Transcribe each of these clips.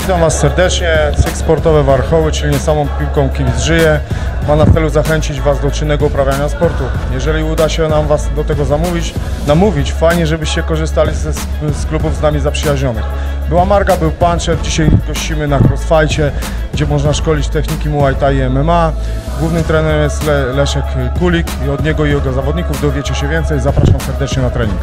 Witam Was serdecznie. Cykl sportowy Warchoły, czyli nie samą piłką kibic żyje, ma na celu zachęcić Was do czynnego uprawiania sportu. Jeżeli uda się nam Was do tego namówić, fajnie, żebyście korzystali z klubów z nami zaprzyjaźnionych. Była Marga, był Puncher, dzisiaj gościmy na Crossfightie, gdzie można szkolić techniki Muay Thai i MMA. Głównym trenerem jest Leszek Kulik i od niego i jego zawodników dowiecie się więcej. Zapraszam serdecznie na trening.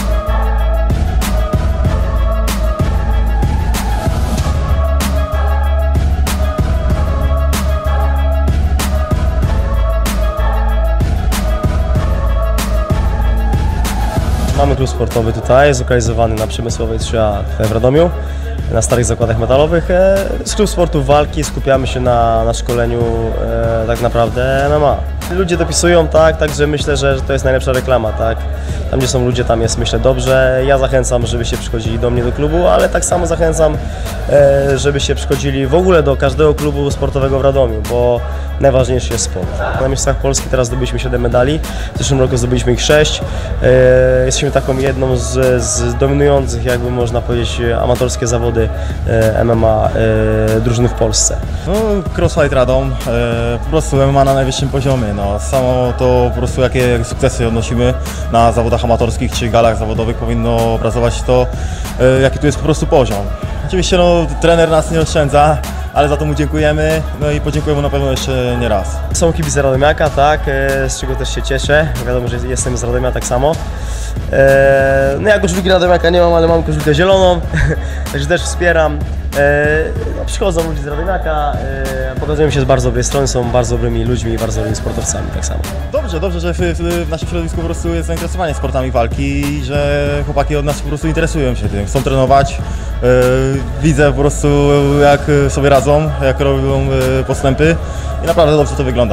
Mamy klub sportowy tutaj, zlokalizowany na Przemysłowej 3A w Radomiu, na starych zakładach metalowych. Z klub sportu walki skupiamy się na szkoleniu tak naprawdę MMA. Ludzie dopisują także myślę, że to jest najlepsza reklama, tak? Tam gdzie są ludzie, tam jest myślę dobrze. Ja zachęcam, żebyście przychodzili do mnie do klubu, ale tak samo zachęcam, żebyście przychodzili w ogóle do każdego klubu sportowego w Radomiu, bo najważniejszy jest sport. Na Mistrzostwach Polski teraz zdobyliśmy 7 medali, w zeszłym roku zdobyliśmy ich 6. Jesteśmy taką jedną z dominujących, jakby można powiedzieć, amatorskie zawody MMA drużyny w Polsce. No, Crossfight Radom, po prostu MMA na najwyższym poziomie. No, samo to po prostu jakie sukcesy odnosimy na zawodach amatorskich czy galach zawodowych powinno obrazować to, jaki tu jest po prostu poziom. Oczywiście no, trener nas nie oszczędza, ale za to mu dziękujemy, no i podziękujemy na pewno jeszcze nie raz. Są kibice Radomiaka, tak, z czego też się cieszę. Wiadomo, że jestem z Radomia tak samo. No ja koszulki Radomiaka nie mam, ale mam koszulkę zieloną, także też wspieram. No, przychodzą ludzie z Radomiaka, pokazują się z bardzo dobrej strony, są bardzo dobrymi ludźmi i bardzo dobrymi sportowcami tak samo. Dobrze, że w naszym środowisku po prostu jest zainteresowanie sportami walki i że chłopaki od nas po prostu interesują się tym, chcą trenować. Widzę po prostu jak sobie radzą, jak robią postępy i naprawdę dobrze to wygląda.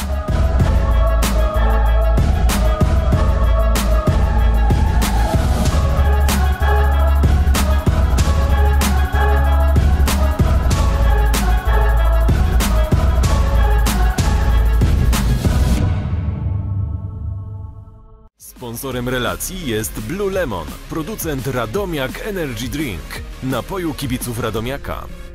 Sponsorem relacji jest Blue Lemon, producent Radomiak Energy Drink, napoju kibiców Radomiaka.